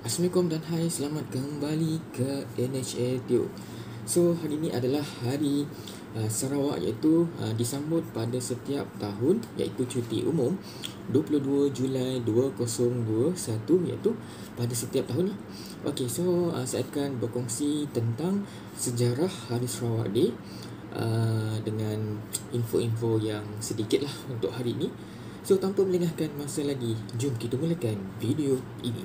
Assalamualaikum dan hai, selamat kembali ke NHA Tube. So, hari ini adalah hari Sarawak, iaitu disambut pada setiap tahun, iaitu cuti umum 22 Julai 2021, iaitu pada setiap tahun lah. Okey, so saya akan berkongsi tentang sejarah Hari Sarawak Day dengan info-info yang sedikit lah untuk hari ini. So, tanpa melengahkan masa lagi, jom kita mulakan video ini.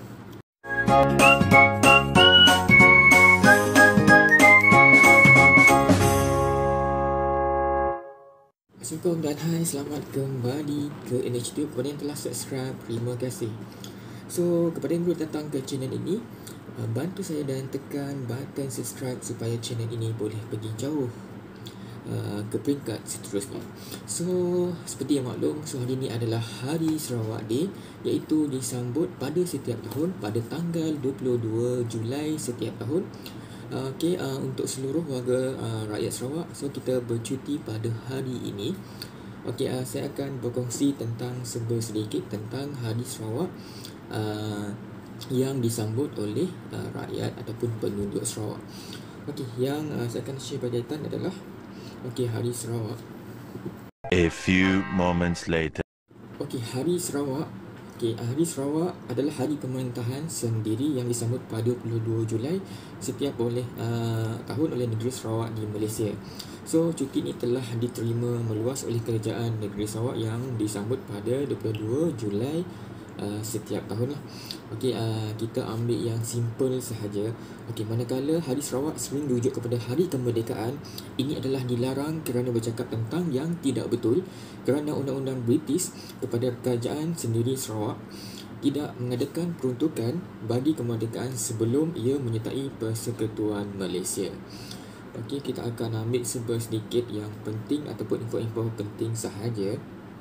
Assalamualaikum dan hai, selamat kembali ke NHTube. Kepada yang telah subscribe, terima kasih. So, kepada yang baru datang ke channel ini, bantu saya dan tekan button subscribe supaya channel ini boleh pergi jauh ke peringkat seterusnya. So, seperti yang maklum, so hari ini adalah Hari Sarawak Day, iaitu disambut pada setiap tahun pada tanggal 22 Julai setiap tahun. Untuk seluruh warga rakyat Sarawak, so kita bercuti pada hari ini. Saya akan berkongsi tentang sedikit tentang Hari Sarawak yang disambut oleh rakyat ataupun penduduk Sarawak. Yang saya akan share berkaitan adalah Hari Sarawak. A few moments later. Hari Sarawak. Hari Sarawak adalah hari pemerintahan sendiri yang disambut pada 22 Julai setiap tahun oleh negeri Sarawak di Malaysia. So, cuti ini telah diterima meluas oleh Kerajaan Negeri Sarawak yang disambut pada 22 Julai setiap tahun lah. Kita ambil yang simple sahaja. Manakala Hari Sarawak sering dirujuk kepada Hari Kemerdekaan, ini adalah dilarang kerana bercakap tentang yang tidak betul kerana Undang-Undang British kepada Kerajaan Sendiri Sarawak tidak mengadakan peruntukan bagi kemerdekaan sebelum ia menyertai Persekutuan Malaysia. Kita akan ambil sedikit yang penting ataupun info-info penting sahaja.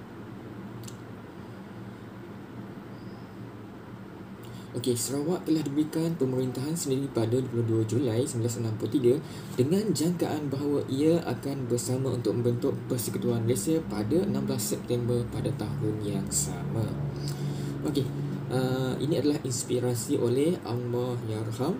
Sarawak telah diberikan pemerintahan sendiri pada 22 Julai 1963 dengan jangkaan bahawa ia akan bersama untuk membentuk Persekutuan Malaysia pada 16 September pada tahun yang sama. Ini adalah inspirasi oleh Allahyarham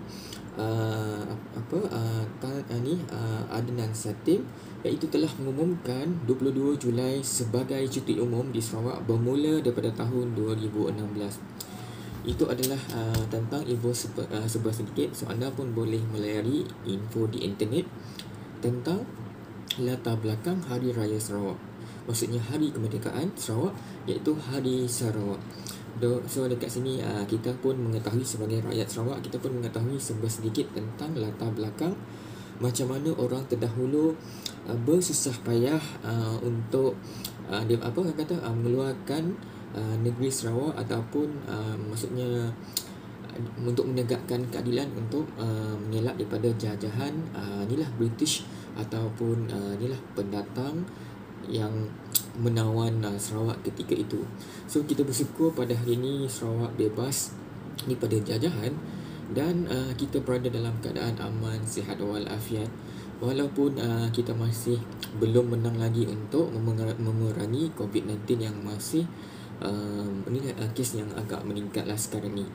Adnan Satim, iaitu telah mengumumkan 22 Julai sebagai cuti umum di Sarawak bermula daripada tahun 2016. Itu adalah tentang info sebuah sedikit. So, anda pun boleh melayari info di internet tentang latar belakang Hari Raya Sarawak, maksudnya Hari Kemerdekaan Sarawak, iaitu Hari Sarawak. So, dekat sini kita pun mengetahui sebagai rakyat Sarawak, kita pun mengetahui sebuah sedikit tentang latar belakang macam mana orang terdahulu bersusah payah untuk mengeluarkan negeri Sarawak ataupun maksudnya untuk menegakkan keadilan, untuk mengelak daripada jajahan inilah British ataupun inilah pendatang yang menawan Sarawak ketika itu. So, kita bersyukur pada hari ini Sarawak bebas daripada jajahan dan kita berada dalam keadaan aman, sihat walafiat. Walaupun kita masih belum menang lagi untuk memerangi COVID-19 yang masih kes yang agak meningkat lah sekarang ni.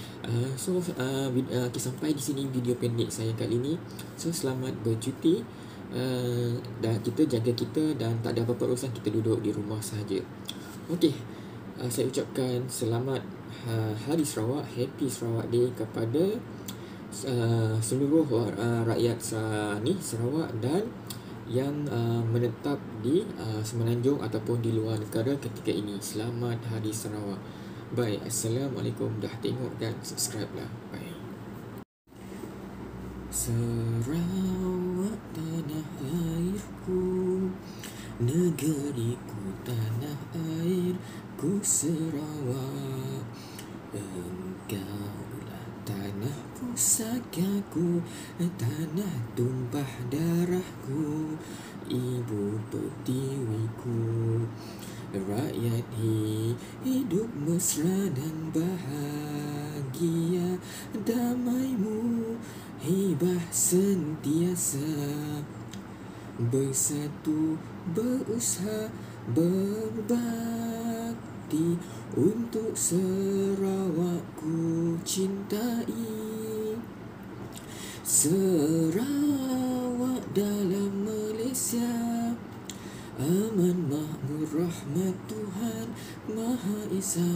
Sampai di sini video pendek saya kali ini. So, selamat bercuti dan kita jaga kita dan tak ada apa-apa urusan, kita duduk di rumah sahaja. Saya ucapkan selamat Hari Sarawak, Happy Sarawak Day kepada seluruh rakyat Sarawak dan yang menetap di Semenanjung ataupun di luar negara ketika ini. Selamat Hari Sarawak. Bye. Assalamualaikum. Dah tengok kan? Subscribe lah. Bye. Sarawak tanah airku, negeriku tanah airku Sarawak, engkaulah tanah pusakaku, tanah tumpah darahku, ibu pertiwiku. Rakyat hidup mesra dan bahagia, damaimu hibah sentiasa, bersatu berusaha berbakti untuk Sarawakku cintai. Sarawak dalam Malaysia, aman, makmur, rahmat Tuhan Maha Esa.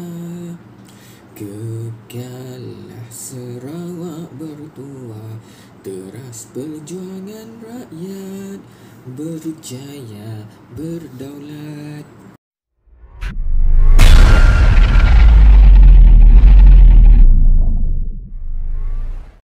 Kekallah Sarawak bertuah, teras perjuangan rakyat, berjaya berdaulat.